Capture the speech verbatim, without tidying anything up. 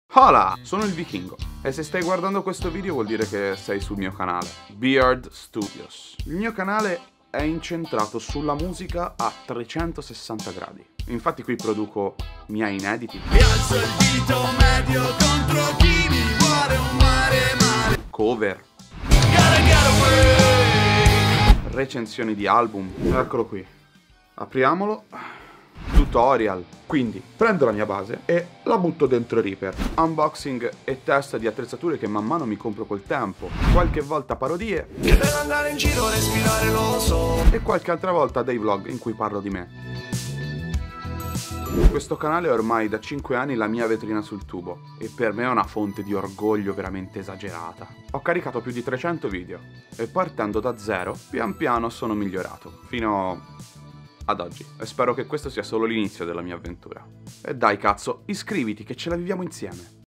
Hola! Sono il Vichingo e se stai guardando questo video vuol dire che sei sul mio canale, Beard Studios. Il mio canale è incentrato sulla musica a trecentosessanta gradi. Infatti qui produco miei inediti, E alzo il dito medio contro chi mi vuole un mare male. cover, Gotta get away. recensioni di album. Eccolo qui. Apriamolo. Tutorial. Quindi prendo la mia base e la butto dentro Reaper. Unboxing e test di attrezzature che man mano mi compro col tempo. Qualche volta parodie Che per andare in giro respirare lo so. e qualche altra volta dei vlog in cui parlo di me. Questo canale è ormai da cinque anni la mia vetrina sul tubo e per me è una fonte di orgoglio veramente esagerata. Ho caricato più di trecento video e partendo da zero, pian piano sono migliorato, fino ad oggi. E spero che questo sia solo l'inizio della mia avventura. E dai cazzo, iscriviti che ce la viviamo insieme!